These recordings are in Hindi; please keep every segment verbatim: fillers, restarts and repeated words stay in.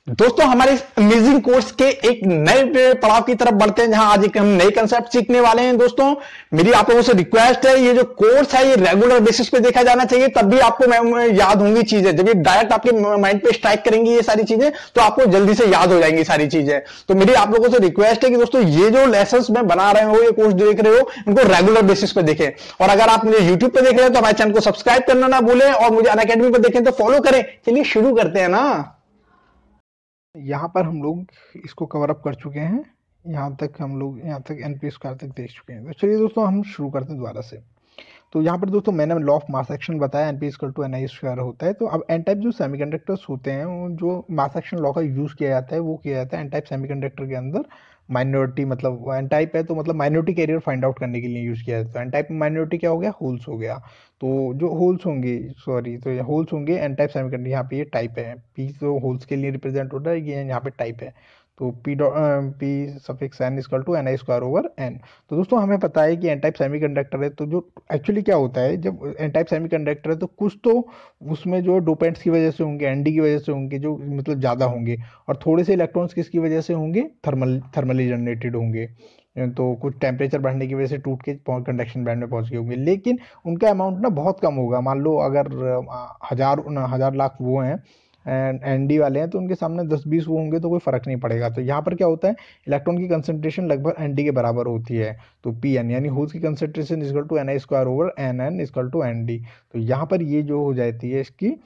दोस्तों हमारे इस अमेजिंग कोर्स के एक नए पड़ाव की तरफ बढ़ते हैं, जहां आज एक हम नए कंसेप्ट सीखने वाले हैं। दोस्तों मेरी आप लोगों से रिक्वेस्ट है, ये जो कोर्स है ये रेगुलर बेसिस पे देखा जाना चाहिए, तब भी आपको याद होंगी चीजें। जब ये डायरेक्ट आपके माइंड पे स्ट्राइक करेंगी ये सारी चीजें, तो आपको जल्दी से याद हो जाएंगी सारी चीजें। तो मेरी आप लोगों से रिक्वेस्ट है कि दोस्तों ये जो लेसन मैं बना रहे हो, ये कोर्स देख रहे हो, इनको रेगुलर बेसिस पे देखें। और अगर आप मुझे यूट्यूब पे देख रहे हो तो हमारे चैनल को सब्सक्राइब करना ना भूलें, और मुझे अनअकैडमी पर देखें तो फॉलो करें। चलिए शुरू करते हैं ना। यहाँ पर हम लोग इसको कवर अप कर चुके हैं। यहाँ तक हम लोग यहाँ तक एन पी स्क्वायर तक देख चुके हैं। तो चलिए दोस्तों हम शुरू करते हैं दोबारा से। तो यहाँ पर दोस्तों मैंने लॉ ऑफ मास एक्शन बताया, N P equal to N I square होता है। तो अब एन टाइप जो सेमीकंडक्टर्स होते हैं, जो मास एक्शन लॉ का यूज़ किया जाता है वो किया जाता है एन टाइप सेमीकंडक्टर के अंदर। माइनॉरिटी मतलब एन टाइप है तो मतलब माइनॉरिटी कैरियर फाइंड आउट करने के लिए यूज़ किया जाता है। एन टाइप में माइनॉरिटी क्या हो गया, होल्स हो गया। तो जो होल्स होंगे सॉरी तो ये होल्स होंगे एन टाइप सेमीकंडक्टर। यहाँ पे ये टाइप है, पी तो होल्स के लिए रिप्रेजेंट होता है, ये यहाँ पे टाइप है। तो P dot P suffix N equal to N I square over N. तो दोस्तों हमें पता है कि एन टाइप सेमीकंडक्टर है, तो जो एक्चुअली क्या होता है जब एन टाइप सेमीकंडक्टर है तो कुछ तो उसमें जो डोपेंट्स की वजह से होंगे, एनडी की वजह से होंगे, जो मतलब ज़्यादा होंगे, और थोड़े से इलेक्ट्रॉन्स किसकी वजह से होंगे, थर्मल थर्मली जनरेटेड होंगे। तो कुछ टेम्परेचर बढ़ने की वजह से टूट के कंडक्शन बैंड में पहुंच गए होंगे, लेकिन उनका अमाउंट ना बहुत कम होगा। मान लो अगर हजार हजार लाख वो हैं एन डी वाले हैं, तो उनके सामने दस बीस वो होंगे तो कोई फर्क नहीं पड़ेगा। तो यहाँ पर क्या होता है, इलेक्ट्रॉन की कंसंट्रेशन लगभग एन डी के बराबर होती है। तो पी एन यानी होल्स की concentration equal to N I square over N N equal to N D. तो यहाँ पर ये जो हो जाती है इसकी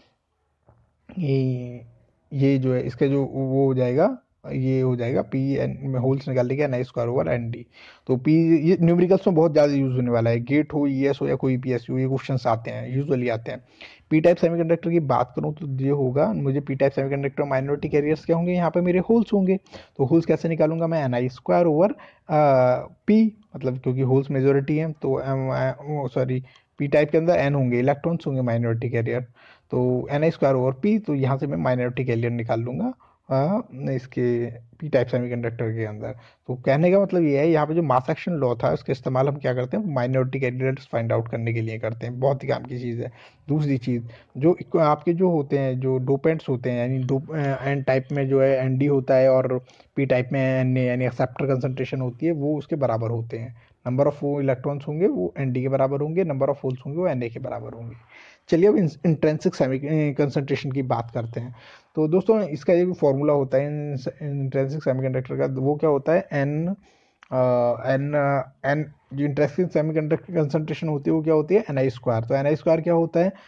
ये ये जो है इसका जो वो हो जाएगा, ये हो जाएगा पी एन में होल्स निकालने के एन आई स्क्वायर ओवर एन डी। तो पी ये न्यूमेरिकल्स में बहुत ज़्यादा यूज होने वाला है। गेट हो, ई एस हो या कोई पी एस हो, ये क्वेश्चंस आते हैं, यूजुअली आते हैं। पी टाइप सेमीकंडक्टर की बात करूं तो ये होगा, मुझे P type semiconductor minority carriers क्या होंगे, यहाँ पे मेरे होल्स होंगे। तो होल्स कैसे निकालूंगा मैं, एन आई स्क्वायर ओवर पी, मतलब क्योंकि होल्स मेजोरिटी है तो सॉरी पी टाइप के अंदर एन होंगे, इलेक्ट्रॉन्स होंगे माइनॉरिटी कैरियर, तो एन आई स्क्वायर ओवर पी। तो यहाँ से मैं माइनॉरिटी कैरियर निकाल लूंगा आ, इसके पी टाइप सेमीकंडक्टर के अंदर। तो कहने का मतलब ये है, यहाँ पे जो मास एक्शन लॉ था उसका इस्तेमाल हम क्या करते हैं, माइनॉरिटी कैरियर्स फाइंड आउट करने के लिए करते हैं। बहुत ही काम की चीज़ है। दूसरी चीज़, जो आपके जो होते हैं जो डोपेंट्स होते हैं, यानी डो एन टाइप में जो है एन डी होता है और पी टाइप में एन ए यानी एक्सेप्टर कंसंट्रेशन होती है, वो उसके बराबर होते हैं। नंबर ऑफ वो इलेक्ट्रॉन्स होंगे वो एन डी के बराबर होंगे, नंबर ऑफ होल्स होंगे वो एन ए के बराबर होंगे। चलिए अब इंट्रिंसिक सेमी कंसंट्रेशन की बात करते हैं। तो दोस्तों इसका एक फॉर्मूला होता है इंट्रिंसिक सेमीकंडक्टर का, वो क्या होता है, एन एन एन जो इंट्रिंसिक सेमीकंडक्टर कंसंट्रेशन होती है वो क्या होती है, एन आई स्क्वायर। तो एन आई स्क्वायर क्या होता है,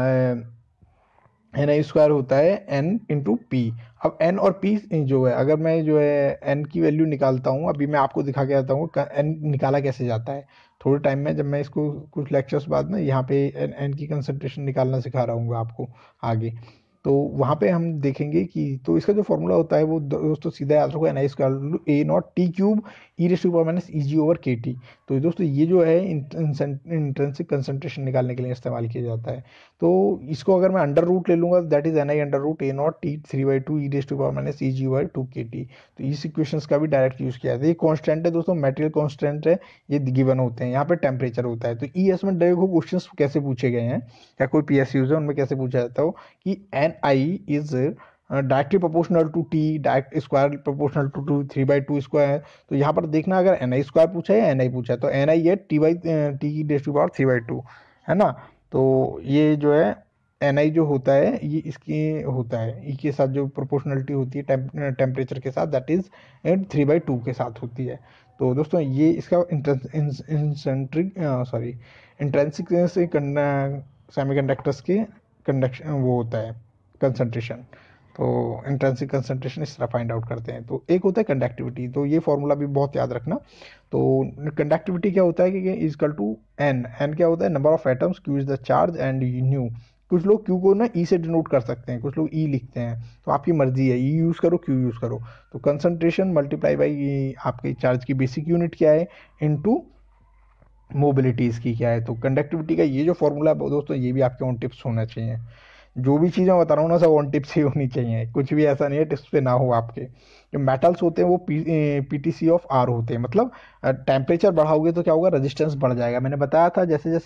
एन आई स्क्वायर होता है एन इंटू पी। अब एन और पी जो है, अगर मैं जो है एन की वैल्यू निकालता हूँ, अभी मैं आपको दिखा के आता हूँ एन निकाला कैसे जाता है थोड़े टाइम में, जब मैं इसको कुछ लेक्चर्स बाद में यहाँ पे एन एन की कंसंट्रेशन निकालना सिखा रहा हूँ आपको आगे। तो वहाँ पे हम देखेंगे कि तो इसका जो फॉर्मूला होता है वो दोस्तों सीधा याद रखो, n I square a naught t cube e raise to power minus e g over k t. तो दोस्तों ये जो है इंट्रिंसिक कंसंट्रेशन निकालने के लिए इस्तेमाल किया जाता है। तो इसको अगर मैं अंडर रूट ले लूँगा, that is n i under root a naught t three by two e raise to power minus e g over two k t. तो इस इक्वेशंस का भी डायरेक्ट यूज़ किया जाता है। ये कॉन्स्टेंट है दोस्तों, मेटेरियल कॉन्स्टेंट है, ये गिवन होते हैं। यहाँ पे टेम्परेचर होता है। तो ई एस में देखो क्वेश्चन कैसे पूछे गए हैं, या कोई पी एस यूज है उनमें कैसे पूछा जाता हो कि n i is directly proportional to t, direct square proportional to to three by two square. तो यहाँ पर देखना अगर एन आई स्क्वायर पूछा है या एन आई पूछा है, तो एन आई है टी बाई टी की raise to power three by two, है ना। तो ये जो है एन आई जो होता है ये इसकी होता है ई के साथ जो प्रोपोर्शनलिटी होती है टेम्परेचर के साथ, that is three by two के साथ होती है। तो दोस्तों ये इसका इंसेंट्रिक सॉरी इंट्रिंसिक सेमीकंडक्टर्स के कंडक्शन वो होता है कंसंट्रेशन। तो इंट्रिंसिक कंसंट्रेशन इस तरह फाइंड आउट करते हैं। तो एक होता है कंडक्टिविटी, तो ये फॉर्मूला भी बहुत याद रखना। तो कंडक्टिविटी क्या होता है कि इक्वल टू एन, एन क्या होता है, number of atoms, q is the charge and mu. कुछ लोग क्यू को ना ई से डिनोट कर सकते हैं, कुछ लोग ई लिखते हैं, तो आपकी मर्जी है, ई यूज़ करो क्यू यूज़ करो। तो कंसंट्रेशन मल्टीप्लाई बाई आपके चार्ज की बेसिक यूनिट क्या है इनटू मोबिलिटी इसकी क्या है। तो कंडक्टिविटी का ये जो फॉर्मूला है दोस्तों, ये भी आपके ऑन टिप्स होना चाहिए। जो भी चीज़ें बता रहा हूँ ना सब ऑन टिप्स ही होनी चाहिए, कुछ भी ऐसा नहीं है टिप्स पे ना हो आपके। जो मेटल्स होते हैं वो p t c of r होते हैं, मतलब टेम्परेचर बढ़ाओगे तो क्या होगा, रेजिस्टेंस बढ़ जाएगा। मैंने बताया था जैसे जैसे आप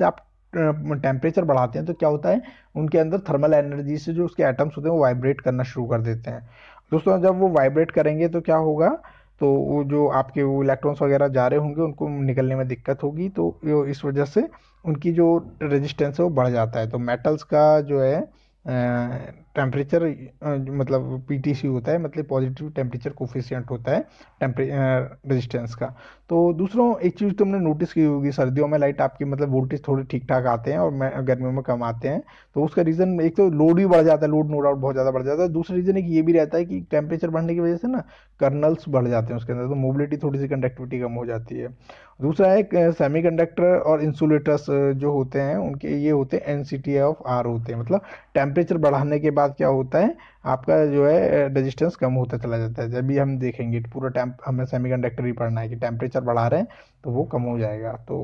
टेम्परेचर बढ़ाते हैं तो क्या होता है, उनके अंदर थर्मल एनर्जी से जो उसके एटम्स होते हैं वो वाइब्रेट करना शुरू कर देते हैं। दोस्तों जब वो वाइब्रेट करेंगे तो क्या होगा, तो वो जो आपके वो इलेक्ट्रॉन्स वगैरह जा रहे होंगे उनको निकलने में दिक्कत होगी, तो इस वजह से उनकी जो रेजिस्टेंस है वो बढ़ जाता है। तो मेटल्स का जो है टेम्परेचर मतलब पीटीसी होता है, मतलब पॉजिटिव टेम्परेचर कोफिशिएंट होता है रेजिस्टेंस का। तो दूसरों एक चीज़ तुमने नोटिस की होगी, सर्दियों में लाइट आपकी मतलब वोल्टेज थोड़े ठीक ठाक आते हैं और गर्मियों में कम आते हैं। तो उसका रीज़न एक तो लोड भी बढ़ जाता है, लोड नो डाउट बहुत ज़्यादा बढ़ जाता है। दूसरा रीज़न एक ये भी रहता है कि टेम्परेचर बढ़ने की वजह से ना कर्नल्स बढ़ जाते हैं उसके अंदर, तो मोबिलिटी थोड़ी सी कंडक्टिविटी कम हो जाती है। दूसरा है सेमीकंडक्टर और इंसुलेटर्स जो होते हैं उनके ये होते हैं n c t of r होते हैं, मतलब टेम्परेचर बढ़ाने के बाद क्या होता है आपका जो है रेजिस्टेंस कम होता चला जाता है। जब भी हम देखेंगे पूरा टेम्प हमें सेमीकंडक्टर ही पढ़ना है कि टेम्परेचर बढ़ा रहे हैं तो वो कम हो जाएगा। तो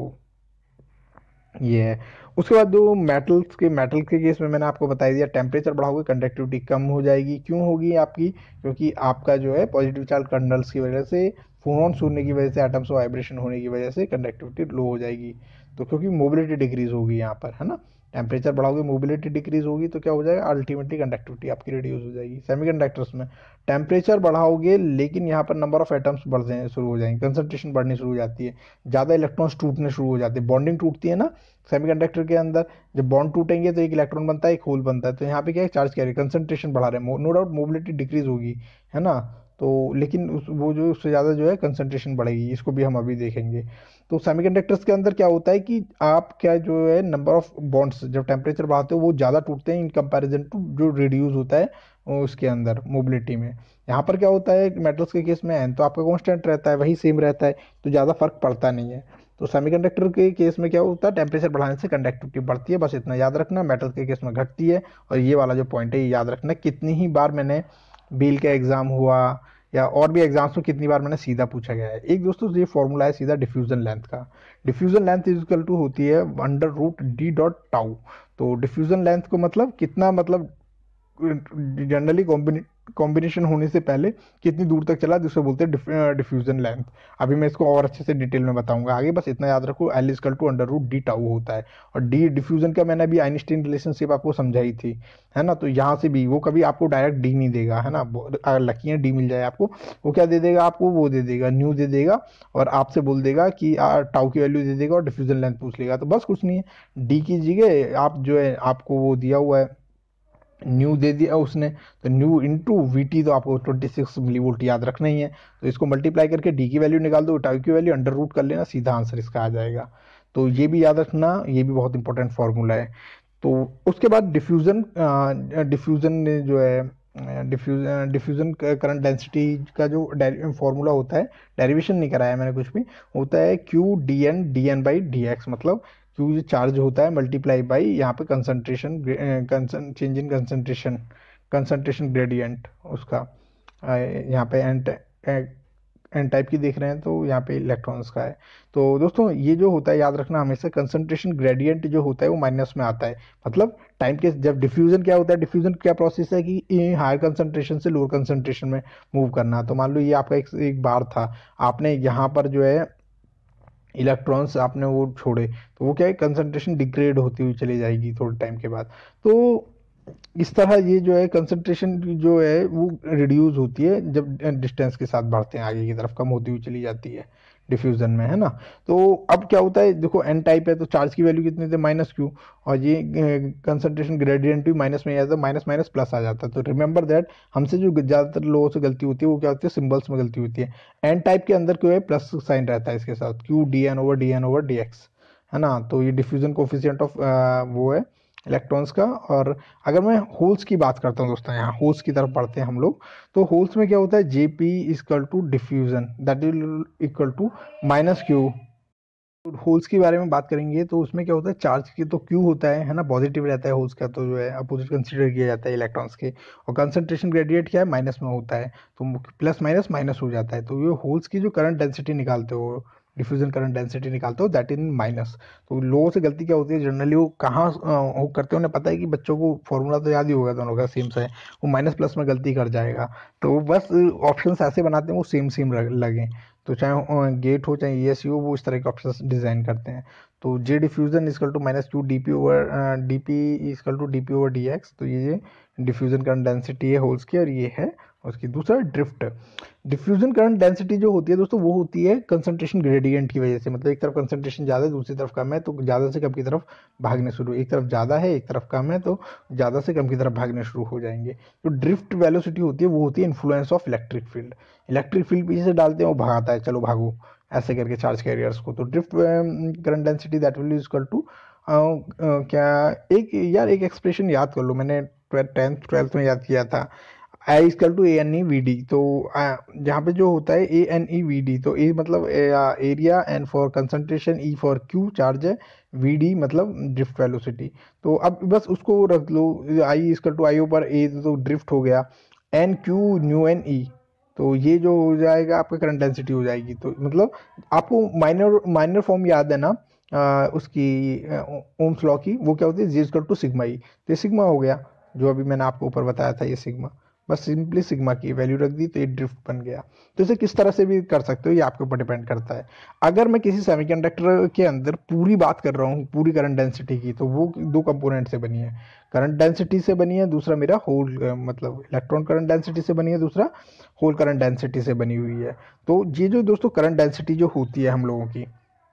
ये है। उसके बाद जो मेटल्स के मेटल के केस में मैंने आपको बता दिया, टेम्परेचर बढ़ाओगे कंडक्टिविटी कम हो जाएगी। क्यों होगी आपकी, क्योंकि आपका जो है पॉजिटिव चार्ज कर्नल्स की वजह से, फोनॉन्स होने की वजह से, एटम्स वाइब्रेशन होने की वजह से कंडक्टिविटी लो हो जाएगी। तो क्योंकि मोबिलिटी डिक्रीज होगी यहाँ पर, है ना, टेम्परेचर बढ़ाओगे मोबिलिटी डिक्रीज होगी तो क्या हो जाएगा, अल्टीमेटली कंडक्टिविटी आपकी रिड्यूस हो जाएगी। सेमीकंडक्टर्स में टेम्परेचर बढ़ाओगे लेकिन यहाँ पर नंबर ऑफ एटम्स बढ़ने शुरू हो जाएंगे, कंसंट्रेशन बढ़नी शुरू हो जाती है, ज़्यादा इलेक्ट्रॉन्स टूटने शुरू हो जाते हैं, बॉन्डिंग टूटती है ना सेमीकंडक्टर के अंदर। जब बॉन्ड टूटेंगे तो एक इलेक्ट्रॉन बनता है, एक होल बनता है। तो यहाँ पे क्या है, चार्ज कैरियर कंसंट्रेशन बढ़ा रहे हैं, नो डाउट मोबिलिटी डिक्रीज होगी, है ना। तो लेकिन उस वो जो उससे ज़्यादा जो है कंसंट्रेशन बढ़ेगी, इसको भी हम अभी देखेंगे। तो सेमीकंडक्टर्स के अंदर क्या होता है कि आप क्या जो है नंबर ऑफ बॉन्ड्स जब टेम्परेचर बढ़ाते हो वो ज़्यादा टूटते हैं इन कंपैरिजन टू जो रिड्यूस होता है उसके अंदर मोबिलिटी में। यहाँ पर क्या होता है मेटल्स के केस में एन तो आपका कांस्टेंट रहता है, वही सेम रहता है, तो ज़्यादा फर्क पड़ता नहीं है। तो सेमीकंडक्टर के केस में क्या होता है, टेम्परेचर बढ़ाने से कंडक्टिविटी बढ़ती है, बस इतना याद रखना। मेटल के केस में घटती है। और ये वाला जो पॉइंट है ये याद रखना, कितनी ही बार मैंने बील का एग्जाम हुआ या और भी एग्जाम्स में कितनी बार मैंने सीधा पूछा गया है। एक दोस्तों ये फॉर्मूला है सीधा डिफ्यूजन लेंथ का। Diffusion length is equal to होती है under root d dot tau. तो डिफ्यूजन लेंथ को मतलब कितना, मतलब जनरली कॉम्बिनेशन होने से पहले कितनी दूर तक चला, जिसको बोलते हैं डिफ्यूजन लेंथ। अभी मैं इसको और अच्छे से डिटेल में बताऊंगा आगे, बस इतना याद रखो, l equal to under root d tau होता है। और डी डिफ्यूजन का मैंने अभी आइंस्टीन रिलेशनशिप आपको समझाई थी, है ना। तो यहाँ से भी वो कभी आपको डायरेक्ट डी नहीं देगा, है ना। अगर लकी है डी मिल जाए आपको, वो क्या दे देगा आपको, वो दे देगा न्यू दे देगा और आपसे बोल देगा कि टाउ की वैल्यू दे देगा और डिफ्यूजन लेंथ पूछ लेगा। तो बस कुछ नहीं है, डी कीजिएगा आप, जो है आपको वो दिया हुआ है न्यू दे दिया उसने, तो न्यू इंटू वी टी, तो आपको ट्वेंटी सिक्स मिली वोल्ट याद रखना ही है। तो इसको मल्टीप्लाई करके डी की वैल्यू निकाल दो, टाउ की वैल्यू अंडर रूट कर लेना, सीधा आंसर इसका आ जाएगा। तो ये भी याद रखना, ये भी बहुत इंपॉर्टेंट फॉर्मूला है। तो उसके बाद डिफ्यूजन डिफ्यूजन जो है डिफ्यूजन डिफ्यूजन करंट डेंसिटी का जो फॉर्मूला होता है, डेरिवेशन नहीं कराया मैंने कुछ भी, होता है q d n d n by d x, मतलब क्यू जो चार्ज होता है मल्टीप्लाई बाई यहाँ पे concentration change in concentration concentration gradient उसका, यहाँ पे एन एन टाइप की देख रहे हैं तो यहाँ पे इलेक्ट्रॉन्स का है। तो दोस्तों ये जो होता है याद रखना हमेशा, कंसंट्रेशन ग्रेडियंट जो होता है वो माइनस में आता है, मतलब टाइम के जब डिफ्यूजन क्या होता है, डिफ्यूजन क्या प्रोसेस है कि हायर कंसंट्रेशन से लोअर कंसंट्रेशन में मूव करना। तो मान लो ये आपका एक, एक बार था, आपने यहाँ पर जो है इलेक्ट्रॉन्स आपने वो छोड़े, तो वो क्या है कंसंट्रेशन डिग्रेड होती हुई चली जाएगी थोड़े टाइम के बाद। तो इस तरह ये जो है कंसंट्रेशन जो है वो रिड्यूस होती है जब डिस्टेंस के साथ बढ़ते हैं आगे की तरफ, कम होती हुई चली जाती है डिफ्यूजन में, है ना। तो अब क्या होता है, देखो एन टाइप है तो चार्ज की वैल्यू कितनी थे, माइनस क्यू, और ये कंसंट्रेशन ग्रेडियंट भी माइनस में आ जाता है, माइनस माइनस प्लस आ जाता है। तो रिमेंबर दैट हमसे जो ज़्यादातर लोगों से गलती होती है वो क्या होती है, सिंबल्स में गलती होती है। एन टाइप के अंदर क्यों है, प्लस साइन रहता है इसके साथ, q d n over d n over d x, है ना। तो ये डिफ्यूजन कोफिशिएंट ऑफ वो है इलेक्ट्रॉन्स का। और अगर मैं होल्स की बात करता हूँ दोस्तों, यहाँ होल्स की तरफ पढ़ते हैं हम लोग, तो होल्स में क्या होता है, j p equal to diffusion that is equal to minus q. Holes के बारे में बात करेंगे तो उसमें क्या होता है, चार्ज की तो क्यू होता है है ना, पॉजिटिव रहता है होल्स का, तो जो है अपोजिट कंसीडर किया जाता है इलेक्ट्रॉन्स के। और कंसंट्रेशन ग्रेडियंट क्या है, माइनस में होता है, तो प्लस माइनस माइनस हो जाता है। तो ये होल्स की जो करंट डेंसिटी निकालते हो डिफ्यूजन करंट डेंसिटी निकालते हो दैट इन माइनस। तो लोगों से गलती क्या होती है जनरली, वो कहाँ वो करते हैं, उन्हें पता है कि बच्चों को फॉर्मूला तो याद ही होगा दोनों का सेम से, वो माइनस प्लस में गलती कर जाएगा। तो बस ऑप्शंस ऐसे बनाते हैं वो सेम सेम लगे। तो चाहे गेट हो चाहे ईएससी हो, वो इस तरह के ऑप्शंस डिजाइन करते हैं। तो j diffusion equal to minus q d p over d p equal to d p over d x. तो ये डिफ्यूजन करंट डेंसिटी है होल्स की, और ये है उसकी दूसरा ड्रिफ्ट। डिफ्यूजन करंट डेंसिटी जो होती है दोस्तों वो होती है कंसंट्रेशन ग्रेडियंट की वजह से, मतलब एक तरफ कंसंट्रेशन ज़्यादा है दूसरी तरफ कम है तो ज़्यादा से कम की तरफ भागने शुरू, एक तरफ ज़्यादा है एक तरफ कम है तो ज़्यादा से कम की तरफ भागने शुरू हो जाएंगे। तो ड्रिफ्ट वेलोसिटी होती है वो होती है influence of electric field. Electric field पीछे से डालते हैं वो भगाता है, चलो भागो ऐसे करके चार्ज कैरियर्स को। तो drift current density that will is equal to क्या, एक यार एक एक्सप्रेशन याद कर लो, मैंने टेंथ ट्वेल्थ में याद किया था, i equal to a n e v d. तो जहाँ पे जो होता है a n e v d, तो ए मतलब area, n for concentration, e for q charge है, वी डी मतलब ड्रिफ्ट वेलोसिटी। तो अब बस उसको रख लो, आई इजकल टू आई ऊपर ए तो ड्रिफ्ट हो गया, n q mu n e, तो ये जो हो जाएगा आपका करंट डेंसिटी हो जाएगी। तो मतलब आपको माइनर माइनर फॉर्म याद है ना आ, उसकी ओम्स लॉ की, वो क्या होती है g equal to sigma e. तो ये सिग्मा हो गया जो अभी मैंने आपको ऊपर बताया था, ये सिग्मा, बस सिंपली सिग्मा की वैल्यू रख दी तो ये ड्रिफ्ट बन गया। तो इसे किस तरह से भी कर सकते हो ये आपके ऊपर डिपेंड करता है। अगर मैं किसी सेमीकंडक्टर के अंदर पूरी बात कर रहा हूँ पूरी करंट डेंसिटी की, तो वो दो कंपोनेंट से बनी है, करंट डेंसिटी से बनी है, दूसरा मेरा होल मतलब इलेक्ट्रॉन करंट डेंसिटी से बनी है, दूसरा होल करंट डेंसिटी से बनी हुई है। तो ये जो दोस्तों करंट डेंसिटी जो होती है हम लोगों की,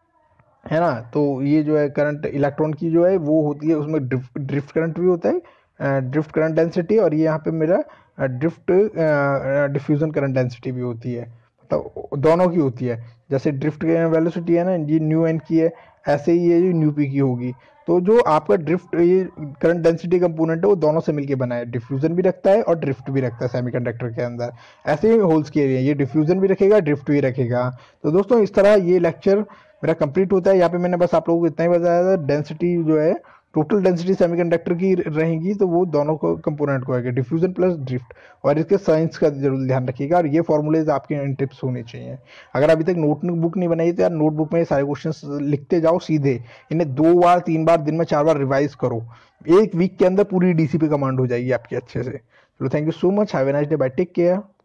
है ना, तो ये जो है करंट इलेक्ट्रॉन की जो है वो होती है, उसमें ड्रिफ्ट ड्रिफ्ट करंट भी होता है, ड्रिफ्ट करंट डेंसिटी, और ये यहाँ पे मेरा ड्रिफ्ट डिफ्यूजन करंट डेंसिटी भी होती है, मतलब दोनों की होती है। जैसे ड्रिफ्ट वेलोसिटी है ना ये न्यू एन की है, ऐसे ही ये न्यू पी की होगी। तो जो आपका ड्रिफ्ट ये करंट डेंसिटी कंपोनेंट है वो दोनों से मिलकर बना है, डिफ्यूजन भी रखता है और ड्रिफ्ट भी रखता है सेमीकंडक्टर के अंदर। ऐसे ही होल्स के लिए ये डिफ्यूजन भी रखेगा ड्रिफ्ट भी रखेगा। तो दोस्तों इस तरह ये लेक्चर मेरा कंप्लीट होता है। यहाँ पे मैंने बस आप लोगों को इतना ही बताया था, डेंसिटी जो है टोटल डेंसिटी सेमीकंडक्टर की रहेगी तो वो दोनों को कंपोनेंट को आएगा, डिफ्यूजन प्लस ड्रिफ्ट, और इसके साइंस का जरूर ध्यान रखिएगा। और ये फॉर्मूलेज आपके इन टिप्स होने चाहिए। अगर अभी तक नोटबुक नहीं बनाई तो यार नोटबुक में ये सारे क्वेश्चन लिखते जाओ सीधे, इन्हें दो बार तीन बार दिन में चार बार रिवाइज करो, एक वीक के अंदर पूरी डीसी पे कमांड हो जाएगी आपकी अच्छे से। चलो thank you so much, have a nice day, bye, take care.